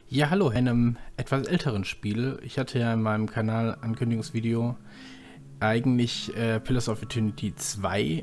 Ja, hallo, einem etwas älteren Spiel. Ich hatte ja in meinem Kanal Ankündigungsvideo eigentlich Pillars of Eternity 2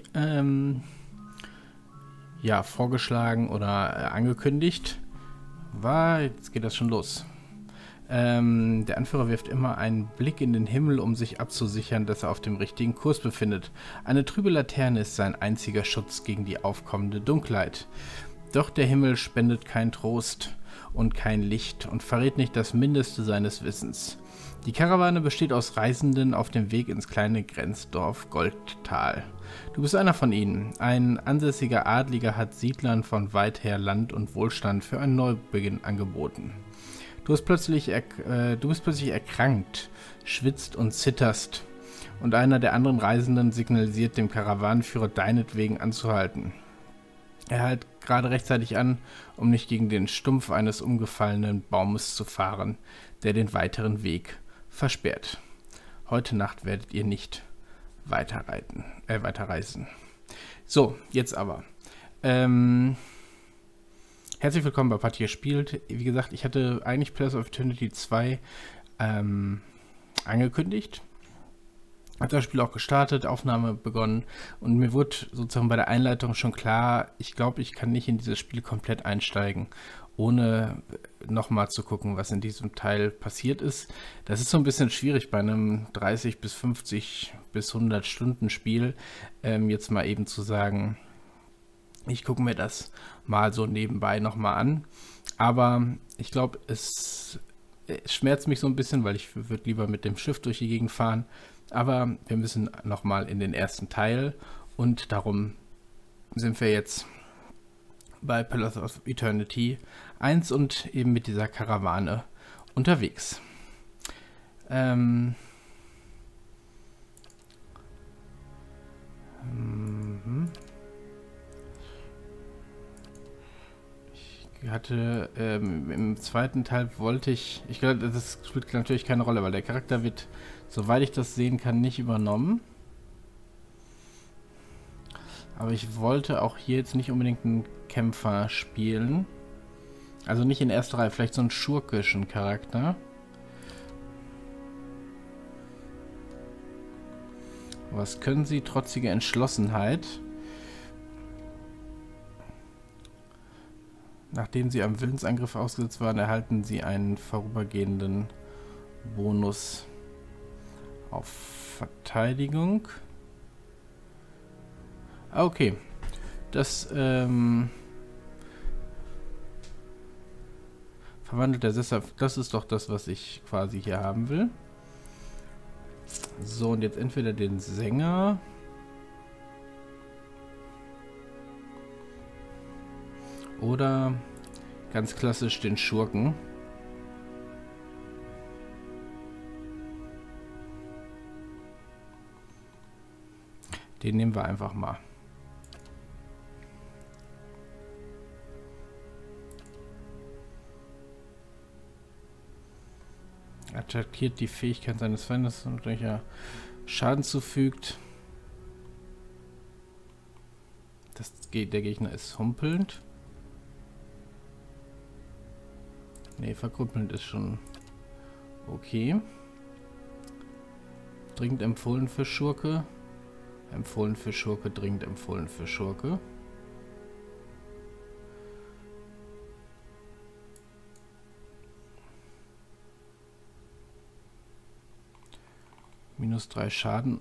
ja, vorgeschlagen oder angekündigt. Jetzt geht das schon los. Der Anführer wirft immer einen Blick in den Himmel, um sich abzusichern, dass er auf dem richtigen Kurs befindet. Eine trübe Laterne ist sein einziger Schutz gegen die aufkommende Dunkelheit. Doch der Himmel spendet keinen Trost und kein Licht und verrät nicht das Mindeste seines Wissens. Die Karawane besteht aus Reisenden auf dem Weg ins kleine Grenzdorf Goldtal. Du bist einer von ihnen. Ein ansässiger Adliger hat Siedlern von weit her Land und Wohlstand für einen Neubeginn angeboten. Du bist plötzlich erkrankt, schwitzt und zitterst, und einer der anderen Reisenden signalisiert dem Karawanenführer, deinetwegen anzuhalten. Er hält gerade rechtzeitig an, um nicht gegen den Stumpf eines umgefallenen Baumes zu fahren, der den weiteren Weg versperrt. Heute Nacht werdet ihr nicht weiterreisen. So, jetzt aber. Herzlich willkommen bei Patia spielt. Wie gesagt, ich hatte eigentlich Pillars of Eternity 2 angekündigt. Habe das Spiel auch gestartet, Aufnahme begonnen und mir wurde sozusagen bei der Einleitung schon klar, ich glaube, ich kann nicht in dieses Spiel komplett einsteigen, ohne nochmal zu gucken, was in diesem Teil passiert ist. Das ist so ein bisschen schwierig bei einem 30 bis 50 bis 100 Stunden Spiel, jetzt mal eben zu sagen, ich gucke mir das mal so nebenbei nochmal an. Aber ich glaube, es schmerzt mich so ein bisschen, weil ich würde lieber mit dem Schiff durch die Gegend fahren. Aber wir müssen nochmal in den ersten Teil und darum sind wir jetzt bei Pillars of Eternity 1 und eben mit dieser Karawane unterwegs. Ich hatte im zweiten Teil ich glaube, das spielt natürlich keine Rolle, weil der Charakter wird, soweit ich das sehen kann, nicht übernommen. Aber ich wollte auch hier jetzt nicht unbedingt einen Kämpfer spielen. Also nicht in erster Reihe, vielleicht so einen schurkischen Charakter. Was können sie? Trotzige Entschlossenheit. Nachdem sie am Willensangriff ausgesetzt waren, erhalten sie einen vorübergehenden Bonus auf Verteidigung. Okay. Das verwandelt der Sesshaft. Das ist doch das, was ich quasi hier haben will. So, und jetzt entweder den Sänger. Oder ganz klassisch den Schurken. Den nehmen wir einfach mal. Attackiert die Fähigkeit seines Feindes und welcher Schaden zufügt. Der Gegner ist humpelnd. Ne, verkrüppelnd ist schon okay. Dringend empfohlen für Schurke. Empfohlen für Schurke, dringend empfohlen für Schurke. -3 Schaden.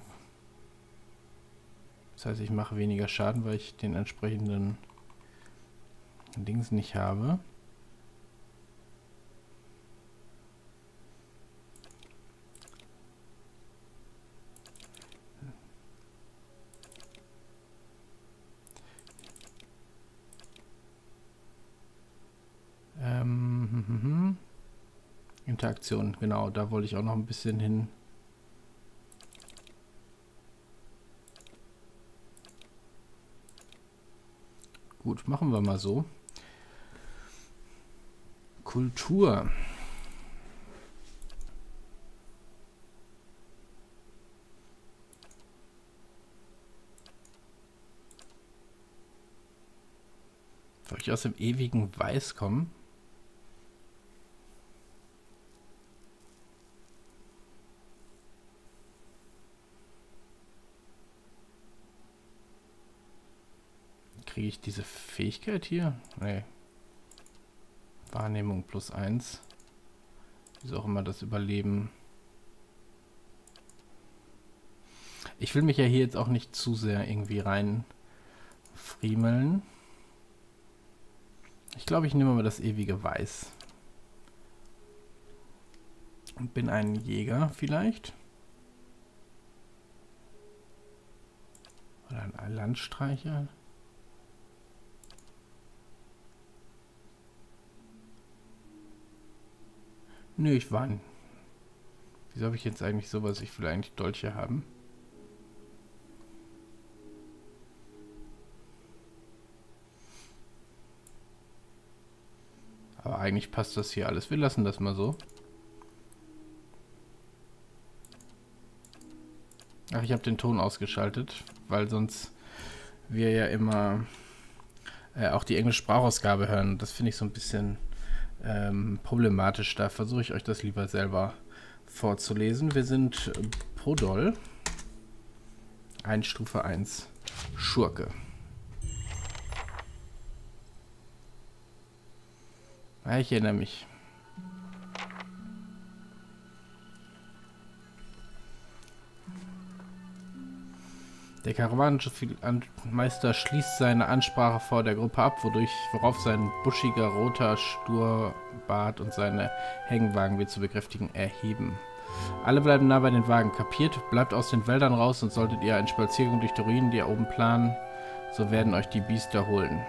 Das heißt, ich mache weniger Schaden, weil ich den entsprechenden Dings nicht habe. Interaktion, genau, da wollte ich auch noch ein bisschen hin. Gut, machen wir mal so. Kultur. Soll ich aus dem ewigen Weiß kommen? Kriege ich diese Fähigkeit hier? Nee. Wahrnehmung +1. Wieso auch immer das Überleben. Ich will mich ja hier jetzt auch nicht zu sehr irgendwie rein friemeln. Ich glaube, ich nehme mal das ewige Weiß. Und bin ein Jäger vielleicht. Oder ein Landstreicher. Nö, ich war ein... Wieso habe ich jetzt eigentlich sowas? Ich will eigentlich Dolche haben. Aber eigentlich passt das hier alles. Wir lassen das mal so. Ach, ich habe den Ton ausgeschaltet, weil sonst wir ja immer auch die englische Sprachausgabe hören. Das finde ich so ein bisschen problematisch. Da versuche ich euch das lieber selber vorzulesen. Wir sind Podol. Stufe 1 Schurke. Ja, ich erinnere mich. Der Karawanenmeister schließt seine Ansprache vor der Gruppe ab, worauf sein buschiger, roter Sturbart und seine Hängenwagen, wie zu bekräftigen, erheben. Alle bleiben nah bei den Wagen. Kapiert? Bleibt aus den Wäldern raus und solltet ihr einen Spaziergang durch die Ruinen, die ihr oben planen, so werden euch die Biester holen.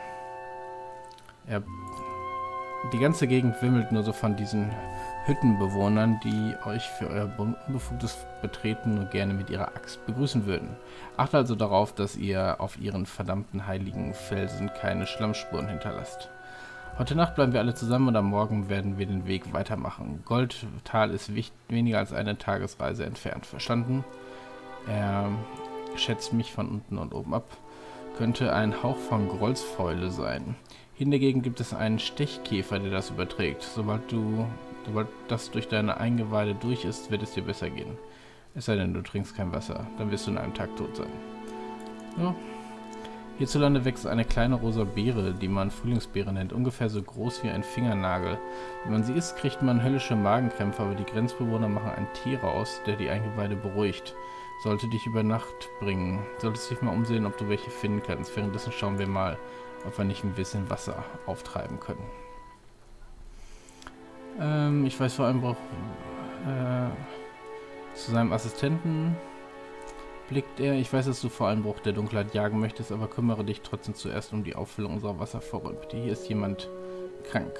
Die ganze Gegend wimmelt nur so von diesen Hüttenbewohnern, die euch für euer unbefugtes Betreten nur gerne mit ihrer Axt begrüßen würden. Achtet also darauf, dass ihr auf ihren verdammten heiligen Felsen keine Schlammspuren hinterlasst. Heute Nacht bleiben wir alle zusammen und am Morgen werden wir den Weg weitermachen. Goldtal ist weniger als eine Tagesreise entfernt. Verstanden? Er schätzt mich von unten und oben ab. Könnte ein Hauch von Grolsfäule sein. Hier in der Gegend gibt es einen Stechkäfer, der das überträgt. Sobald das durch deine Eingeweide durch ist, wird es dir besser gehen. Es sei denn, du trinkst kein Wasser. Dann wirst du in einem Tag tot sein. Ja. Hierzulande wächst eine kleine rosa Beere, die man Frühlingsbeere nennt, ungefähr so groß wie ein Fingernagel. Wenn man sie isst, kriegt man höllische Magenkrämpfe, aber die Grenzbewohner machen einen Tee raus, der die Eingeweide beruhigt. Sollte dich über Nacht bringen. Solltest dich mal umsehen, ob du welche finden kannst. Währenddessen schauen wir mal, ob wir nicht ein bisschen Wasser auftreiben können. Ich weiß vor allem auch zu seinem Assistenten blickt er. Ich weiß, dass du vor Einbruch der Dunkelheit jagen möchtest, aber kümmere dich trotzdem zuerst um die Auffüllung unserer Wasservorräte. Hier ist jemand krank.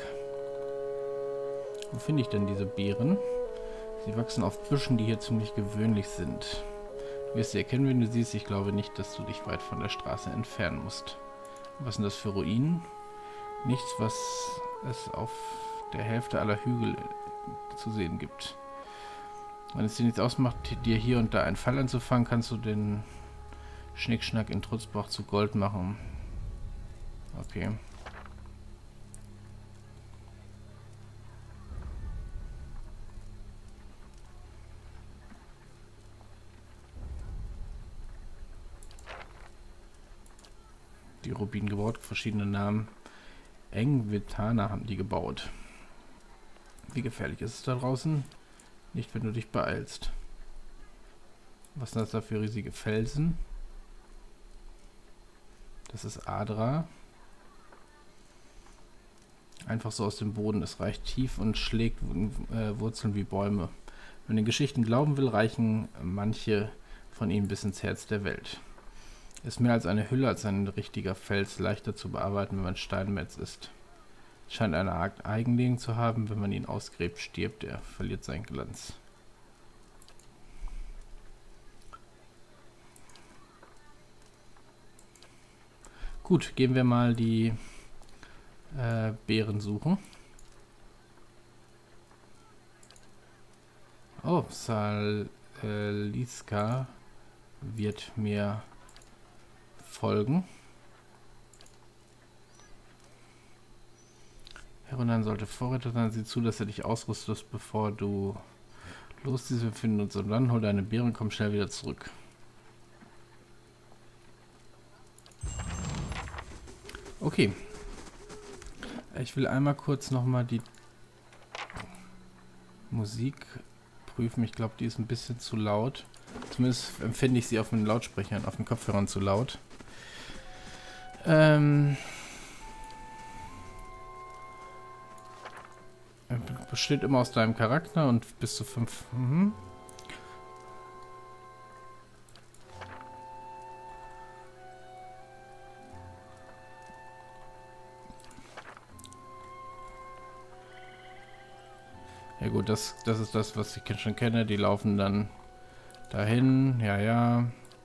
Wo finde ich denn diese Beeren? Sie wachsen auf Büschen, die hier ziemlich gewöhnlich sind. Du wirst sie erkennen, wenn du siehst. Ich glaube nicht, dass du dich weit von der Straße entfernen musst. Was sind das für Ruinen? Nichts, was es auf der Hälfte aller Hügel zu sehen gibt. Wenn es dir nichts ausmacht, dir hier und da einen Fall anzufangen, kannst du den Schnickschnack in Trutzbach zu Gold machen. Okay. Die Rubinen gebaut, verschiedene Namen. Engvitana haben die gebaut. Wie gefährlich ist es da draußen? Nicht, wenn du dich beeilst. Was sind das da für riesige Felsen? Das ist Adra. Einfach so aus dem Boden. Es reicht tief und schlägt Wurzeln wie Bäume. Wenn man den Geschichten glauben will, reichen manche von ihnen bis ins Herz der Welt. Ist mehr als eine Hülle, als ein richtiger Fels, leichter zu bearbeiten, wenn man Steinmetz ist. Scheint eine Art Eigenleben zu haben, wenn man ihn ausgräbt, stirbt er, verliert seinen Glanz. Gut, gehen wir mal die Beeren suchen. Oh, Saliska wird mir folgen. Heronan sollte Vorräte sein. Sieh zu, dass er dich ausrüstest, bevor du losziehst. Wir finden uns und dann hol deine Beeren und komm schnell wieder zurück. Okay. Ich will einmal kurz nochmal die Musik prüfen. Ich glaube, die ist ein bisschen zu laut. Zumindest empfinde ich sie auf den Lautsprechern, auf den Kopfhörern zu laut. Besteht immer aus deinem Charakter und bis zu 5. Ja gut, das ist das, was ich schon kenne. Die laufen dann dahin. Ja, ja.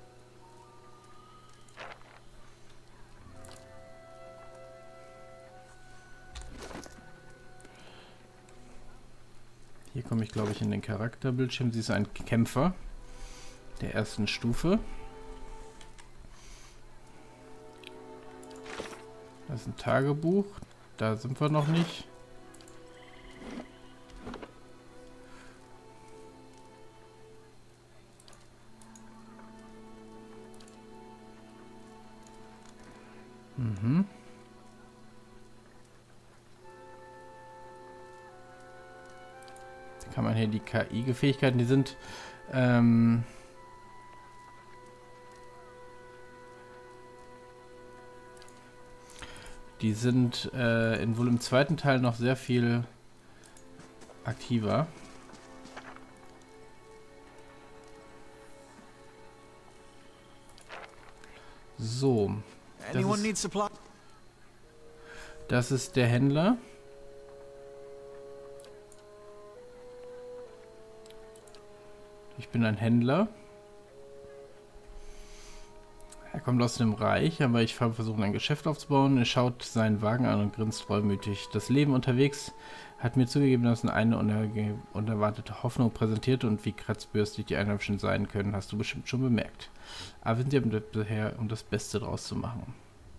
Hier komme ich, glaube ich, in den Charakterbildschirm. Sie ist ein Kämpfer der ersten Stufe. Das ist ein Tagebuch. Da sind wir noch nicht. Mhm. Da kann man hier die KI-Fähigkeiten, die sind wohl im zweiten Teil noch sehr viel aktiver. So. Das ist der Händler. Ich bin ein Händler. Er kommt aus dem Reich, aber ich habe versucht, ein Geschäft aufzubauen. Er schaut seinen Wagen an und grinst reumütig. Das Leben unterwegs hat mir zugegebenermaßen eine unerwartete Hoffnung präsentiert und wie kratzbürstig die Einheimischen sein können, hast du bestimmt schon bemerkt. Aber wir sind ja daher, um das Beste draus zu machen.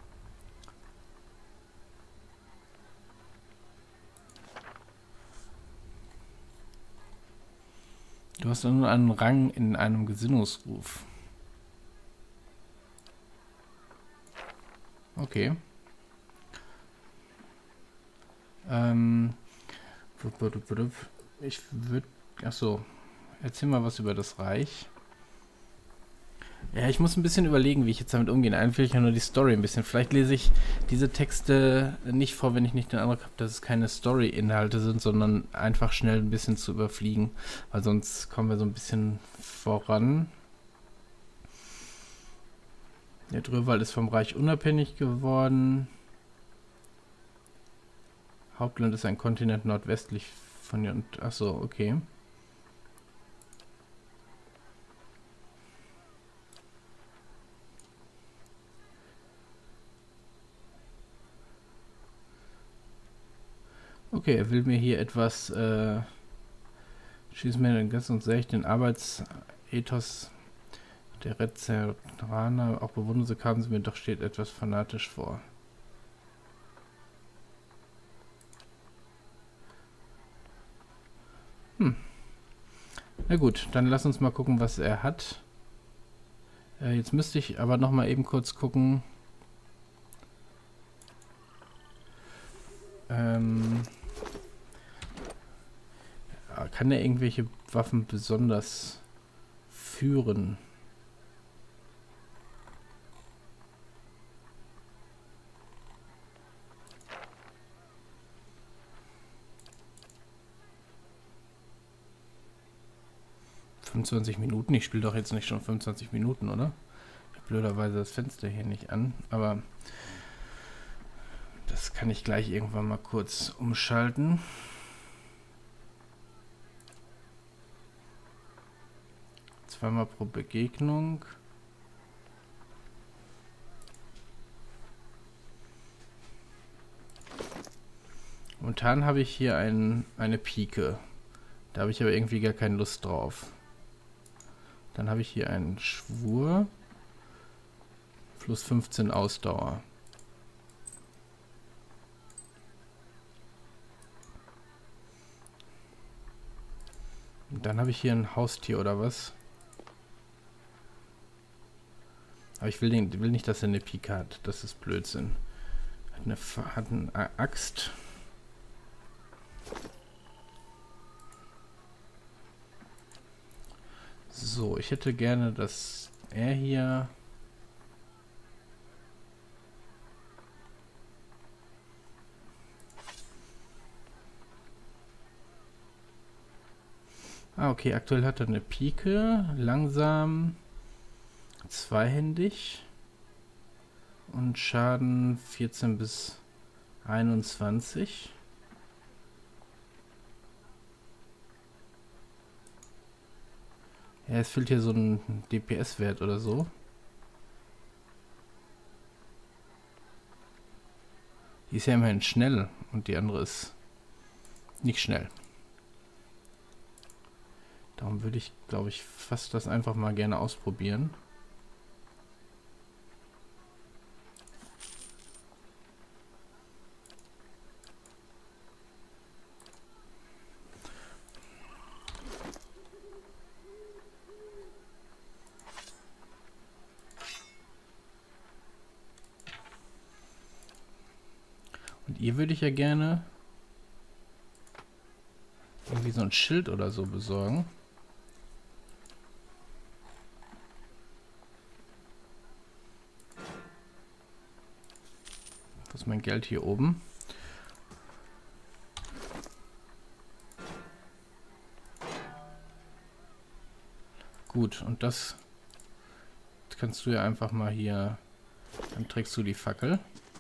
Du hast nun einen Rang in einem Gesinnungsruf. Okay. Ich würde... Achso. Erzähl mal was über das Reich. Ja, ich muss ein bisschen überlegen, wie ich jetzt damit umgehe. Eigentlich will ich ja nur die Story ein bisschen. Vielleicht lese ich diese Texte nicht vor, wenn ich nicht den Eindruck habe, dass es keine Story-Inhalte sind, sondern einfach schnell ein bisschen zu überfliegen. Weil sonst kommen wir so ein bisschen voran. Der Dröwald ist vom Reich unabhängig geworden. Hauptland ist ein Kontinent nordwestlich von hier und... Achso, okay. Okay, er will mir hier etwas... Schieß mir den Gast und säg den Arbeitsethos der Rezeraner. Auch bewundern sie, kamen sie mir doch steht etwas fanatisch vor. Na gut, dann lass uns mal gucken, was er hat. Jetzt müsste ich aber noch mal eben kurz gucken. Kann er irgendwelche Waffen besonders führen? Minuten? Ich spiele doch jetzt nicht schon 25 Minuten, oder? Ich habe blöderweise das Fenster hier nicht an, aber das kann ich gleich irgendwann mal kurz umschalten. Zweimal pro Begegnung. Momentan habe ich hier eine Pike. Da habe ich aber irgendwie gar keine Lust drauf. Dann habe ich hier einen Schwur. Plus 15 Ausdauer. Und dann habe ich hier ein Haustier oder was? Aber ich will nicht, dass er eine Pike hat. Das ist Blödsinn. Hat eine Axt. So, ich hätte gerne, dass er hier... Ah, okay, aktuell hat er eine Pike, langsam, zweihändig und Schaden 14 bis 21. Ja, es fehlt hier so ein DPS-Wert oder so. Die ist ja immerhin schnell und die andere ist nicht schnell. Darum würde ich, glaube ich, fast das einfach mal gerne ausprobieren. Und ihr würde ich ja gerne irgendwie so ein Schild oder so besorgen. Das ist mein Geld hier oben. Gut, und das kannst du ja einfach mal hier... Dann trägst du die Fackel.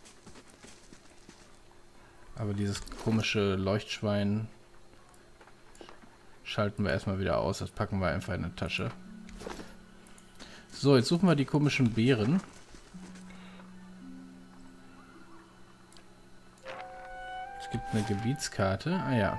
Aber dieses komische Leuchtschwein schalten wir erstmal wieder aus. Das packen wir einfach in eine Tasche. So, jetzt suchen wir die komischen Beeren. Es gibt eine Gebietskarte. Ah ja.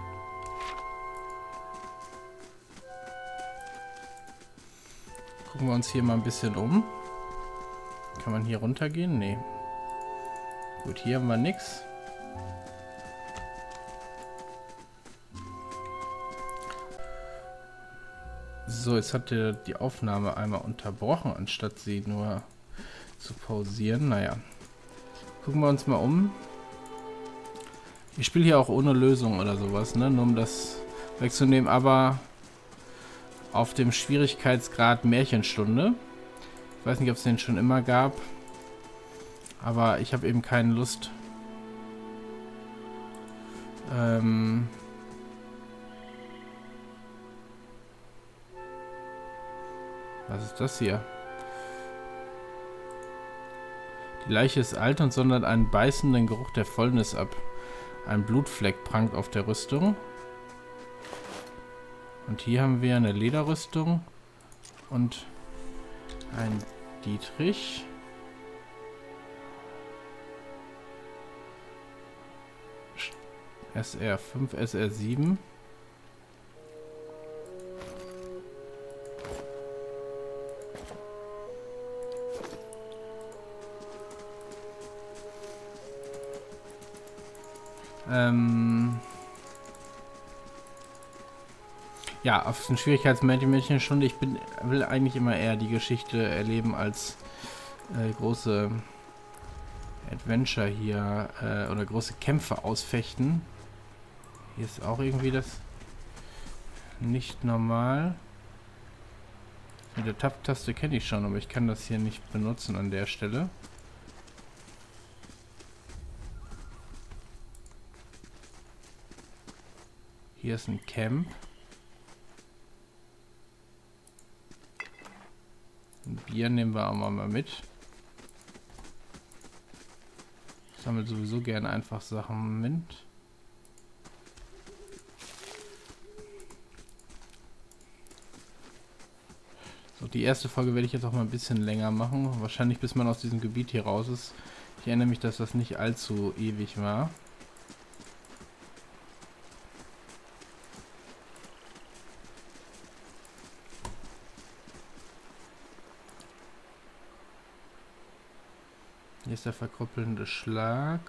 Gucken wir uns hier mal ein bisschen um. Kann man hier runtergehen? Nee. Gut, hier haben wir nichts. So, jetzt hat er die Aufnahme einmal unterbrochen, anstatt sie nur zu pausieren. Naja. Gucken wir uns mal um. Ich spiele hier auch ohne Lösung oder sowas, ne? Nur um das wegzunehmen, aber auf dem Schwierigkeitsgrad Märchenstunde. Ich weiß nicht, ob es den schon immer gab. Aber ich habe eben keine Lust. Was ist das hier? Die Leiche ist alt und sondert einen beißenden Geruch der Fäulnis ab. Ein Blutfleck prangt auf der Rüstung. Und hier haben wir eine Lederrüstung und ein Dietrich. SR5, SR7. Ja, auf den Schwierigkeitsmärchenstunde. Will eigentlich immer eher die Geschichte erleben als große Adventure hier oder große Kämpfe ausfechten. Hier ist auch irgendwie das nicht normal. Mit der Tab-Taste kenne ich schon, aber ich kann das hier nicht benutzen an der Stelle. Hier ist ein Camp. Ein Bier nehmen wir auch mal mit. Ich sammle sowieso gerne einfach Sachen mit. So, die erste Folge werde ich jetzt auch mal ein bisschen länger machen. Wahrscheinlich bis man aus diesem Gebiet hier raus ist. Ich erinnere mich, dass das nicht allzu ewig war. Hier ist der verkrüppelnde Schlag.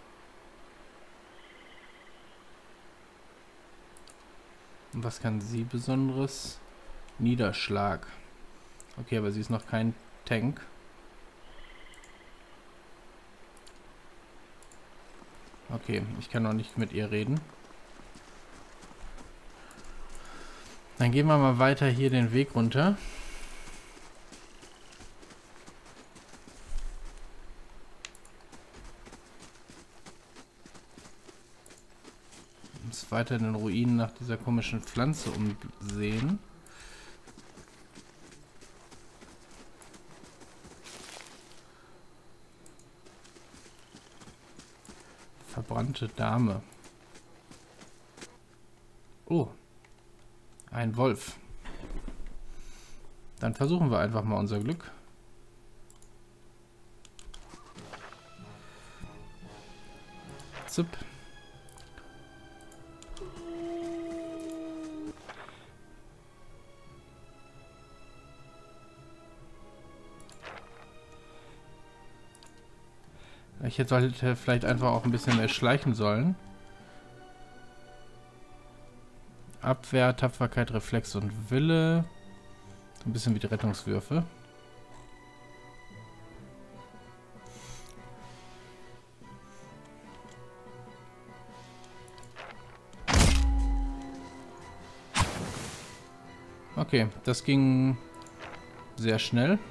Und was kann sie Besonderes? Niederschlag. Okay, aber sie ist noch kein Tank. Okay, ich kann noch nicht mit ihr reden. Dann gehen wir mal weiter hier den Weg runter. Uns weiter in den Ruinen nach dieser komischen Pflanze umsehen. Verbrannte Dame. Oh. Ein Wolf. Dann versuchen wir einfach mal unser Glück. Zip. Ich hätte vielleicht einfach auch ein bisschen mehr schleichen sollen. Abwehr, Tapferkeit, Reflex und Wille. Ein bisschen wie die Rettungswürfe. Okay, das ging sehr schnell.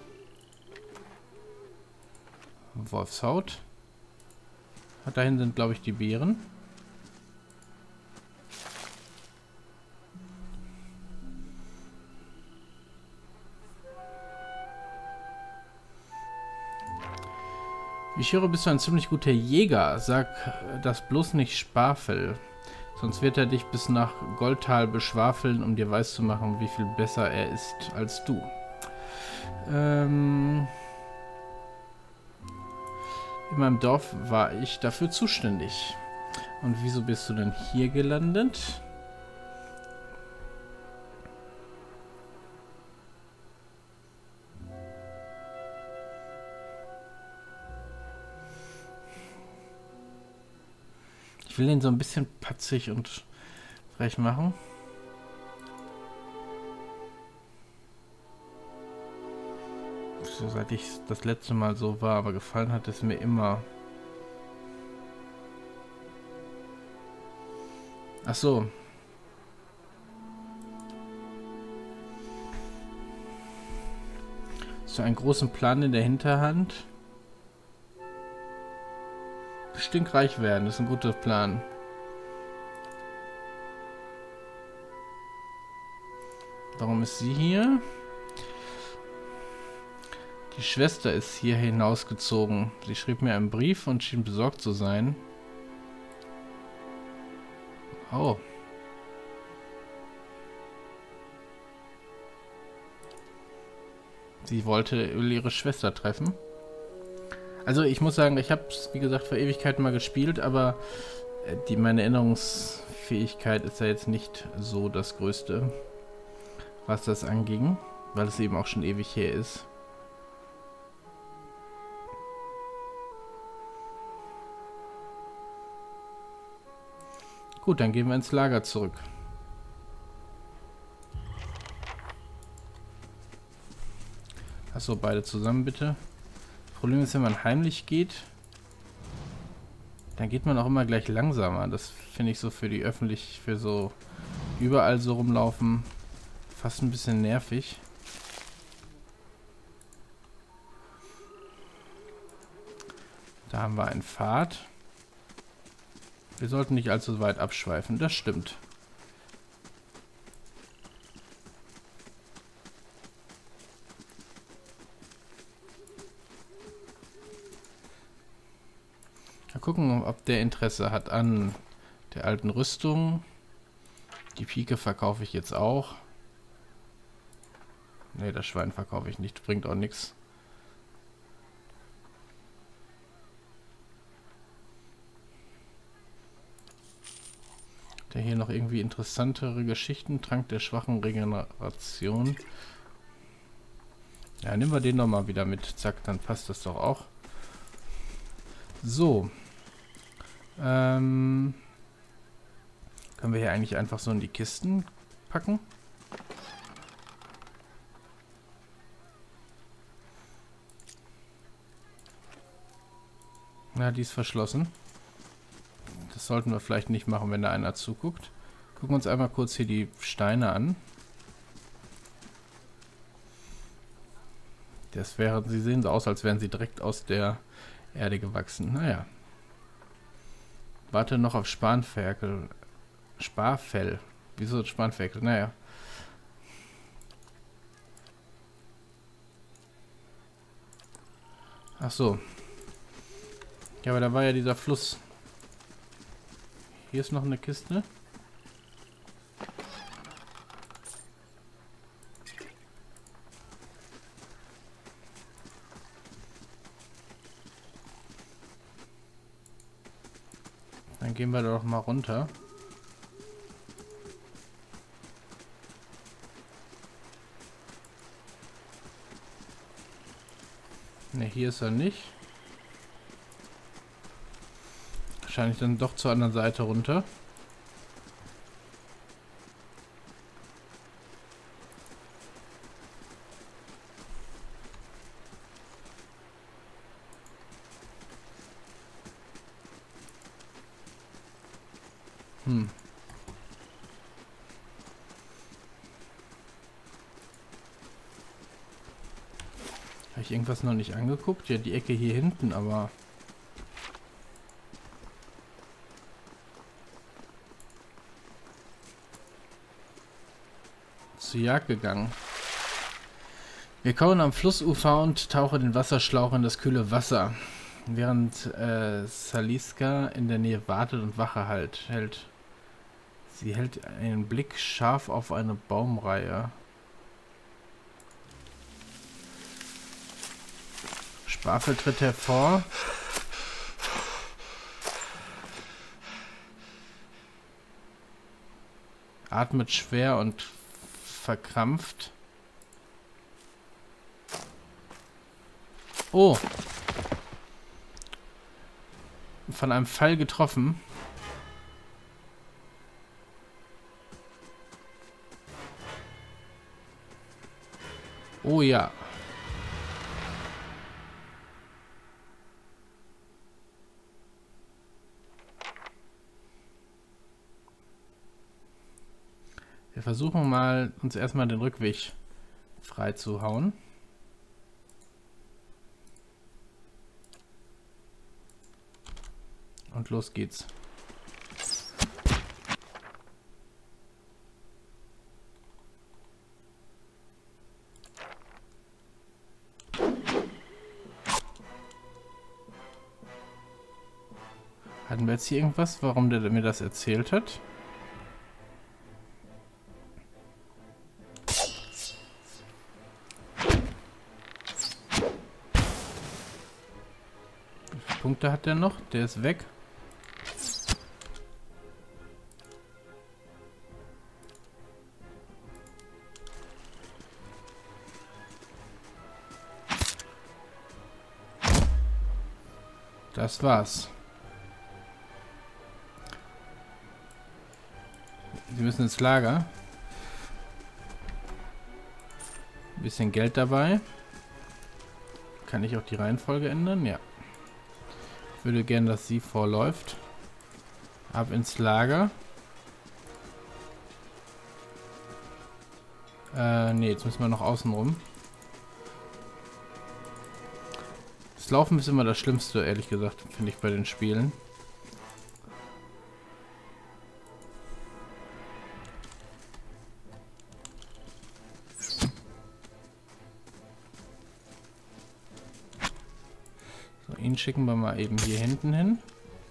Wolfshaut. Dahin sind, glaube ich, die Beeren. Ich höre, bist du ein ziemlich guter Jäger. Sag das bloß nicht Sparfell. Sonst wird er dich bis nach Goldtal beschwafeln, um dir weiszumachen, wie viel besser er ist als du. In meinem Dorf war ich dafür zuständig. Und wieso bist du denn hier gelandet? Ich will den so ein bisschen patzig und frech machen. Seit ich das letzte Mal so war, aber gefallen hat es mir immer. Ach so. So einen großen Plan in der Hinterhand. Stinkreich werden, das ist ein guter Plan. Warum ist sie hier? Die Schwester ist hier hinausgezogen. Sie schrieb mir einen Brief und schien besorgt zu sein. Oh. Sie wollte ihre Schwester treffen. Also ich muss sagen, ich habe es wie gesagt vor Ewigkeiten mal gespielt, aber meine Erinnerungsfähigkeit ist ja jetzt nicht so das Größte, was das anging, weil es eben auch schon ewig her ist. Gut, dann gehen wir ins Lager zurück. Achso, beide zusammen bitte. Problem ist, wenn man heimlich geht, dann geht man auch immer gleich langsamer. Das finde ich so für die für so überall so rumlaufen fast ein bisschen nervig. Da haben wir einen Pfad. Wir sollten nicht allzu weit abschweifen, das stimmt. Mal gucken, ob der Interesse hat an der alten Rüstung. Die Pike verkaufe ich jetzt auch. Ne, das Schwein verkaufe ich nicht, bringt auch nichts. Der hier noch irgendwie interessantere Geschichten. Trank der schwachen Regeneration. Ja, nehmen wir den nochmal wieder mit. Zack, dann passt das doch auch. So. Können wir hier eigentlich einfach so in die Kisten packen? Na, die ist verschlossen. sollten wir vielleicht nicht machen, wenn da einer zuguckt. Gucken wir uns einmal kurz hier die Steine an. Sie sehen so aus, als wären sie direkt aus der Erde gewachsen. Naja. Warte noch auf Spanferkel. Sparfell. Wieso Spanferkel? Naja. Ach so. Ja, aber da war ja dieser Fluss. Hier ist noch eine Kiste. Dann gehen wir da doch mal runter. Ne, hier ist er nicht. Wahrscheinlich dann doch zur anderen Seite runter. Habe ich irgendwas noch nicht angeguckt? Ja, die Ecke hier hinten, aber... zur Jagd gegangen. Wir kauen am Flussufer und tauchen den Wasserschlauch in das kühle Wasser, während Saliska in der Nähe wartet und Wache hält. Sie hält einen Blick scharf auf eine Baumreihe. Sparfell tritt hervor. Atmet schwer und verkrampft. Oh! Von einem Pfeil getroffen. Oh ja. Wir versuchen mal, uns erstmal den Rückweg frei zu hauen. Und los geht's. Hatten wir jetzt hier irgendwas, warum der mir das erzählt hat? Wie viele Punkte hat der noch? Der ist weg. Das war's. Sie müssen ins Lager. Ein bisschen Geld dabei. Kann ich auch die Reihenfolge ändern? Ja. Ich würde gerne, dass sie vorläuft. Ab ins Lager. Ne, jetzt müssen wir noch außen rum. Das Laufen ist immer das Schlimmste, ehrlich gesagt, finde ich, bei den Spielen. So, ihn schicken wir mal eben hier hinten hin.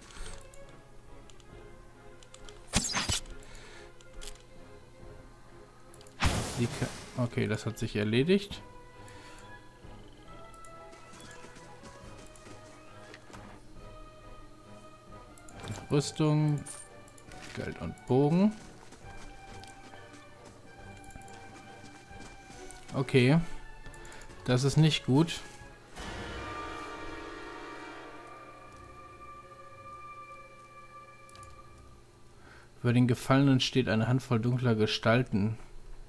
Okay, das hat sich erledigt. Rüstung, Geld und Bogen. Okay, das ist nicht gut. Über den Gefallenen steht eine Handvoll dunkler Gestalten.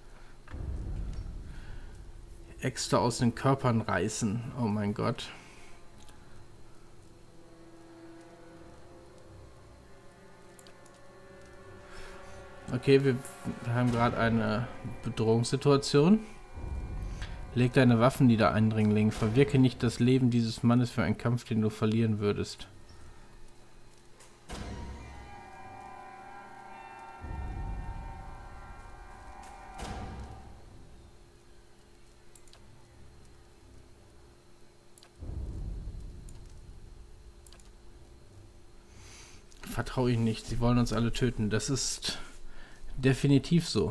Äxte aus den Körpern reißen. Oh mein Gott. Okay, wir haben gerade eine Bedrohungssituation. Leg deine Waffen nieder, Eindringling. Verwirke nicht das Leben dieses Mannes für einen Kampf, den du verlieren würdest. Vertraue ihnen nicht. Sie wollen uns alle töten. Das ist definitiv so.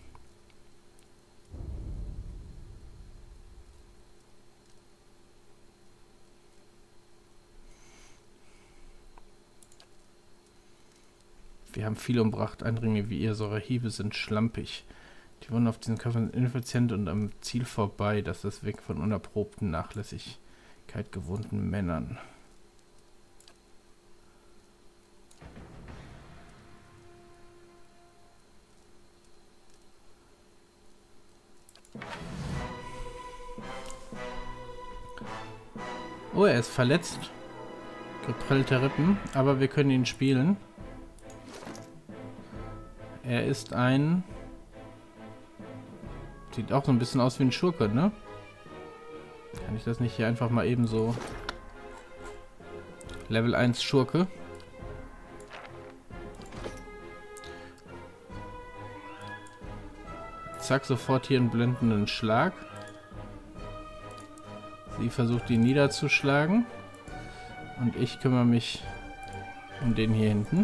Wir haben viel umbracht. Eindringlinge wie ihr, eure Hiebe sind schlampig. Die Wunden auf diesen Körpern sind ineffizient und am Ziel vorbei. Das ist das Weg von unerprobten Nachlässigkeit gewohnten Männern. Oh, er ist verletzt. Geprellte Rippen, aber wir können ihn spielen. Er ist ein... Sieht auch so ein bisschen aus wie ein Schurke, ne? Kann ich das nicht hier einfach mal eben so... Level 1 Schurke. Zack, sofort hier einen blendenden Schlag. Sie versucht ihn niederzuschlagen. Und ich kümmere mich um den hier hinten.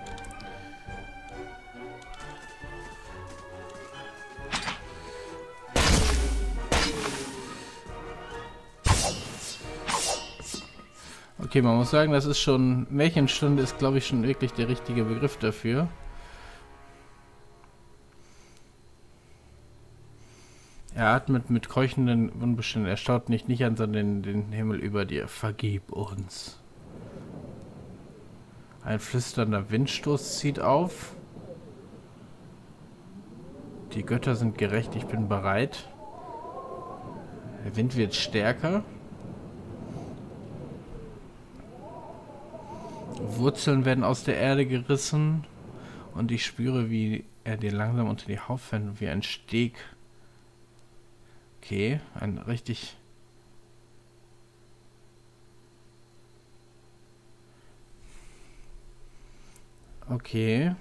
Okay, man muss sagen, das ist schon... Märchenstunde ist, glaube ich, schon wirklich der richtige Begriff dafür. Er atmet mit keuchenden Unbeständen. Er schaut nicht an, sondern den Himmel über dir. Vergib uns. Ein flüsternder Windstoß zieht auf. Die Götter sind gerecht, ich bin bereit. Der Wind wird stärker. Wurzeln werden aus der Erde gerissen. Und ich spüre, wie er dir langsam unter die Haut fällt, wie ein Steg. Okay, ein richtig... Okay.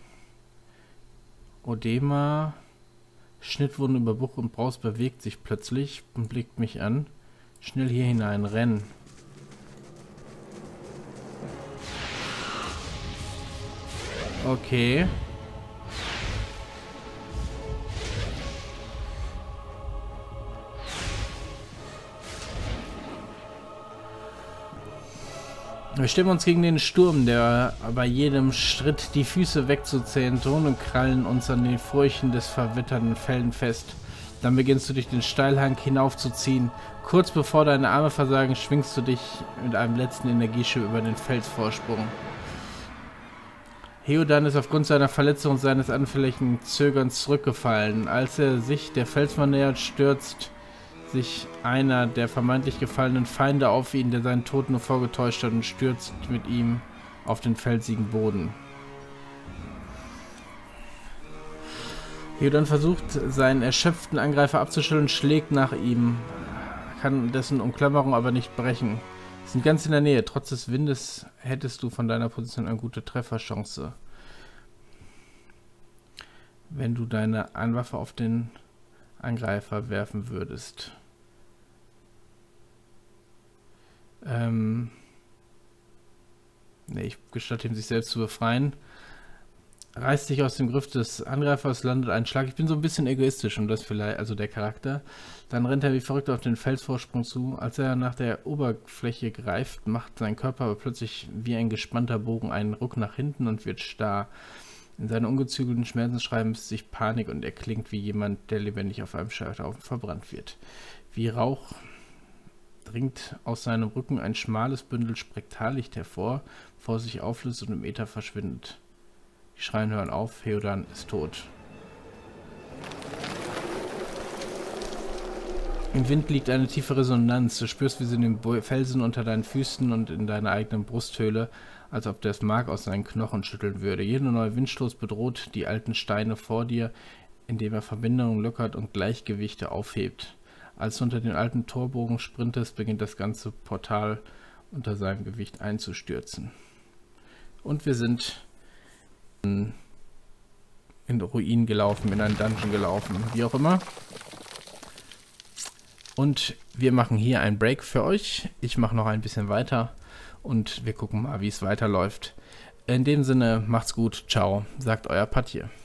Odema. Schnittwunde über Buch und Braus bewegt sich plötzlich und blickt mich an. Schnell hier hinein, rennen. Okay. Wir stemmen uns gegen den Sturm, der bei jedem Schritt die Füße wegzuzählen droht und krallen uns an den Furchen des verwitterten Felsen fest. Dann beginnst du dich den Steilhang hinaufzuziehen. Kurz bevor deine Arme versagen, schwingst du dich mit einem letzten Energieschub über den Felsvorsprung. Heodan ist aufgrund seiner Verletzung und seines anfälligen Zögerns zurückgefallen. Als er sich der Felswand nähert, stürzt sich einer der vermeintlich gefallenen Feinde auf ihn, der seinen Tod nur vorgetäuscht hat, und stürzt mit ihm auf den felsigen Boden. Heodan versucht, seinen erschöpften Angreifer abzuschütteln, schlägt nach ihm, kann dessen Umklammerung aber nicht brechen. Sie sind ganz in der Nähe. Trotz des Windes hättest du von deiner Position eine gute Trefferchance, wenn du deine Anwaffe auf den Angreifer werfen würdest. Ich gestatte ihm, sich selbst zu befreien. Reißt sich aus dem Griff des Angreifers, landet ein Schlag. Ich bin so ein bisschen egoistisch und das vielleicht, also der Charakter. Dann rennt er wie verrückt auf den Felsvorsprung zu. Als er nach der Oberfläche greift, macht sein Körper aber plötzlich wie ein gespannter Bogen einen Ruck nach hinten und wird starr. In seinen ungezügelten Schmerzensschreien misst sich Panik und er klingt wie jemand, der lebendig auf einem Scheiterhaufen verbrannt wird. Wie Rauch dringt aus seinem Rücken ein schmales Bündel Spektrallicht hervor, bevor sich auflöst und im Äther verschwindet. Die Schreien hören auf, Heodan ist tot. Im Wind liegt eine tiefe Resonanz. Du spürst, wie sie in den Felsen unter deinen Füßen und in deiner eigenen Brusthöhle als ob der das Mark aus seinen Knochen schütteln würde. Jeder neue Windstoß bedroht die alten Steine vor dir, indem er Verbindungen lockert und Gleichgewichte aufhebt. Als du unter den alten Torbogen sprintest, beginnt das ganze Portal unter seinem Gewicht einzustürzen. Und wir sind in Ruinen gelaufen, in einen Dungeon gelaufen, wie auch immer. Und wir machen hier einen Break für euch. Ich mache noch ein bisschen weiter und wir gucken mal, wie es weiterläuft. In dem Sinne, macht's gut, ciao, sagt euer Patje.